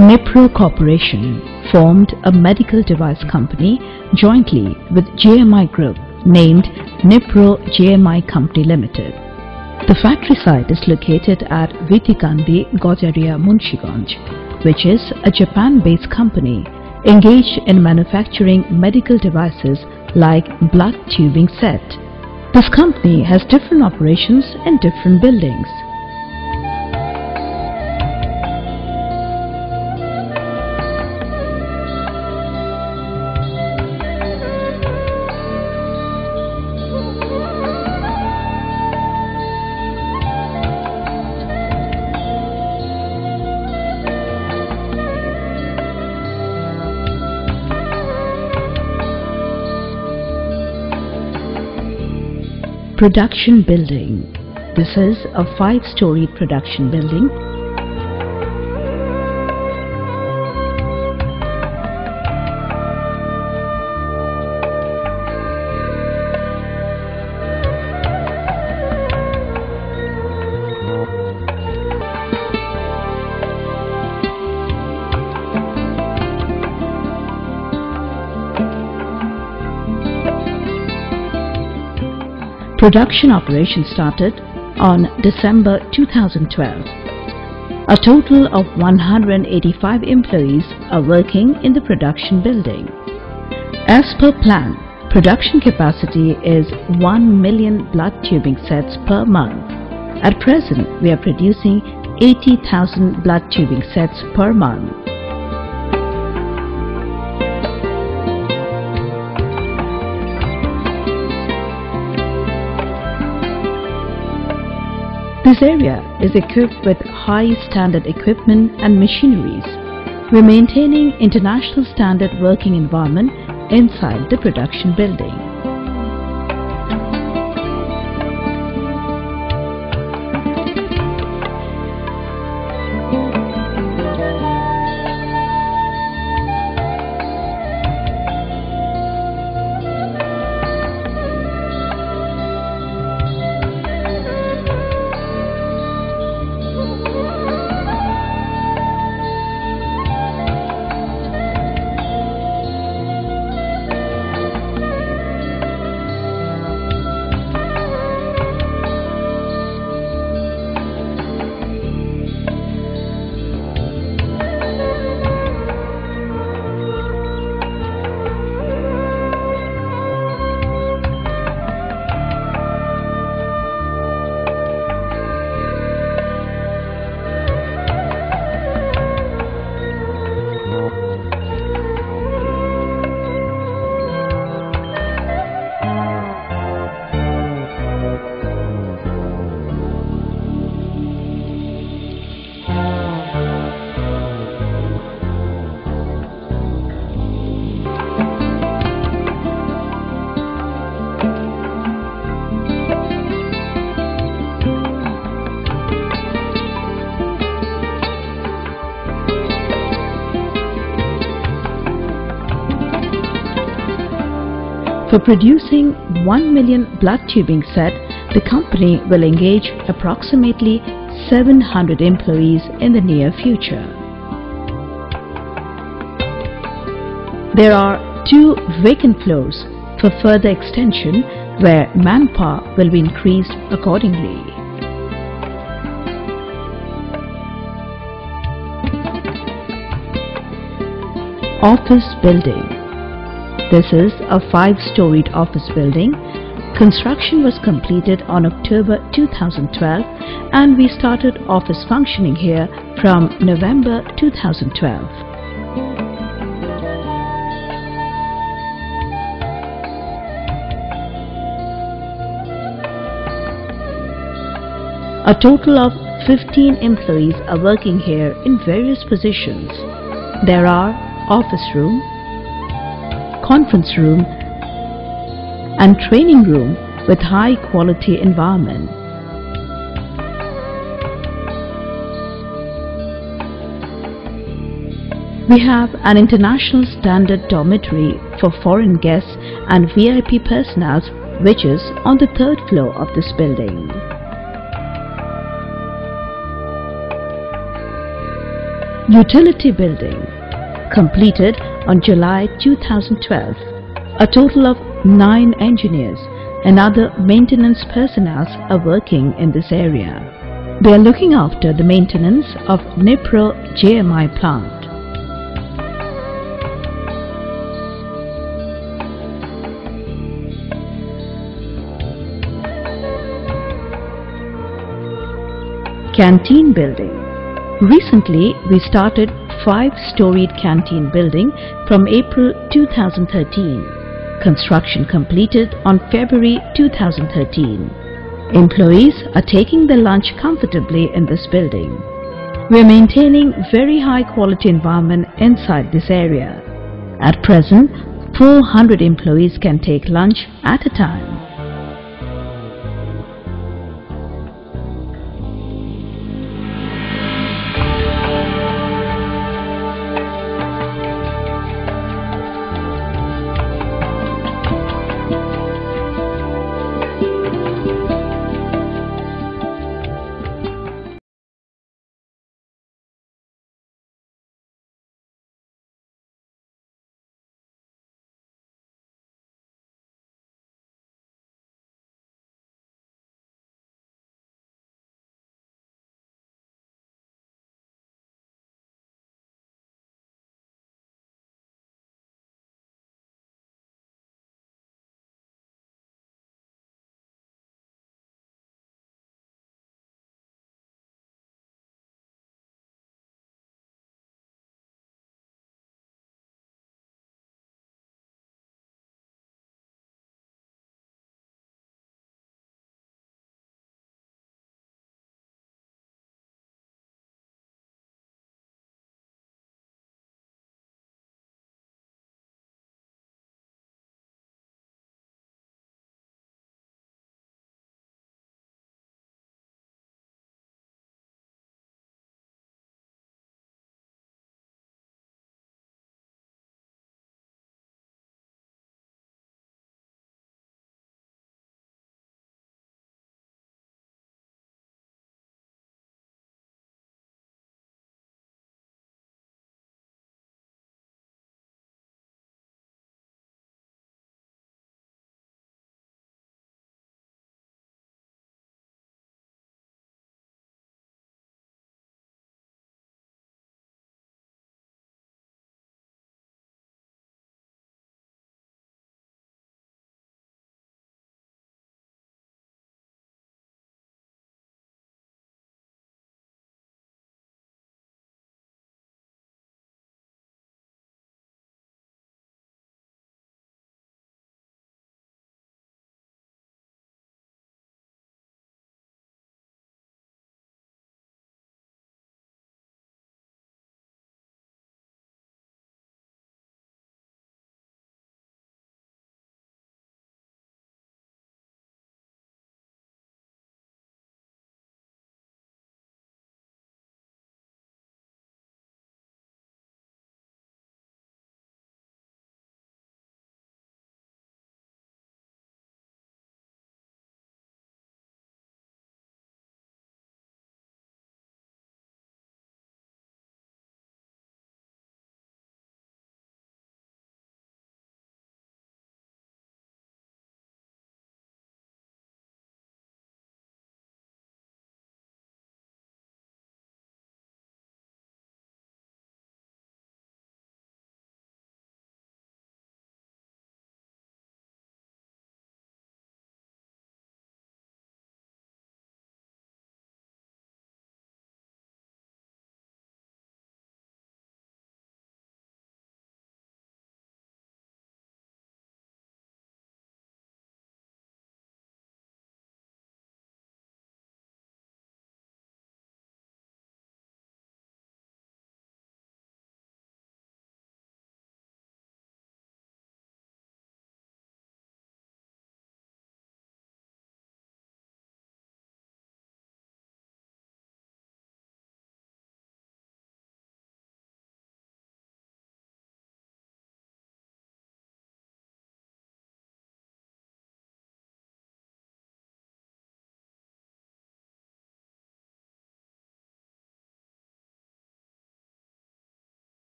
Nipro Corporation formed a medical device company jointly with JMI Group named Nipro JMI Company Limited. The factory site is located at Vitikandi, Gojaria, Munshiganj, which is a Japan-based company engaged in manufacturing medical devices like blood tubing set. This company has different operations in different buildings. Production building. This is a 5-storied production building. Production operation started on December 2012. A total of 185 employees are working in the production building. As per plan, production capacity is 1 million blood tubing sets per month. At present, we are producing 80,000 blood tubing sets per month. This area is equipped with high standard equipment and machineries. We're maintaining international standard working environment inside the production building. For producing 1 million blood tubing set, the company will engage approximately 700 employees in the near future. There are 2 vacant floors for further extension where manpower will be increased accordingly. Office building. This is a 5-storied office building. Construction was completed on October 2012 and we started office functioning here from November 2012. A total of 15 employees are working here in various positions. There are office room, conference room and training room with high quality environment. We have an international standard dormitory for foreign guests and VIP personnel which is on the 3rd floor of this building. Utility building, completed on July 2012. A total of 9 engineers and other maintenance personnel are working in this area. They are looking after the maintenance of Nipro JMI plant. Canteen building. Recently, we started 5-storied canteen building from April 2013. Construction completed on February 2013. Employees are taking their lunch comfortably in this building. We are maintaining very high quality environment inside this area. At present, 400 employees can take lunch at a time.